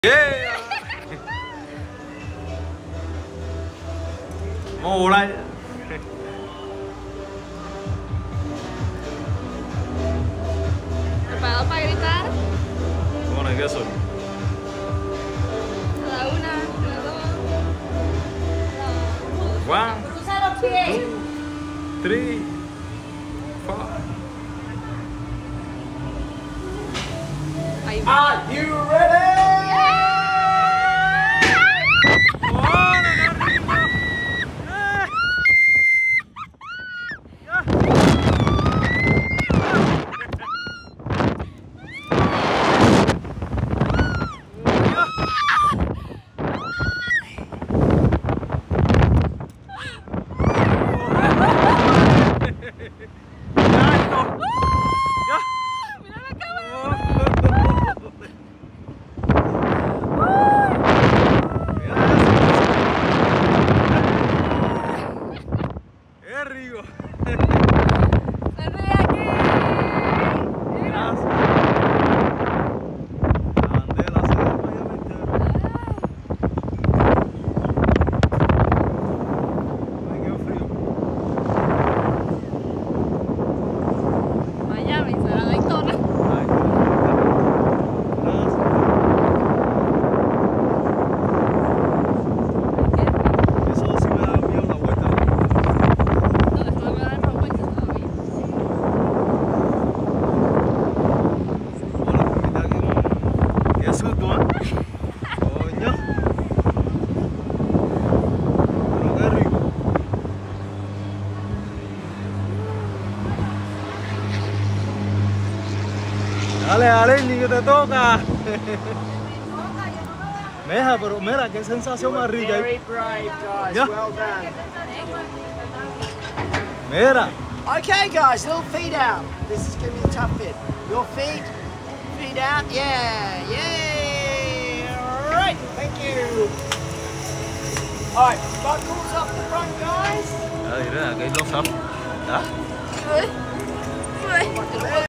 Yeah. Vamos a volar. ¿Preparado para gritar? Bueno, ¿qué soy? A la una, a la dos. One, Cruza los pies. 2, 3, 4. Ahí. Are you ready? Dale, Irene, que te toca. Meja, pero mira, qué sensación más rica. Very brave, guys. Yeah. Well done. Mira. Okay, guys, little feet out. This is going to be a tough bit. Your feet out. Yeah, yeah. All right, thank you. All right, buckles up the front, guys. Irene, aquí lo sabes. ¿Ah?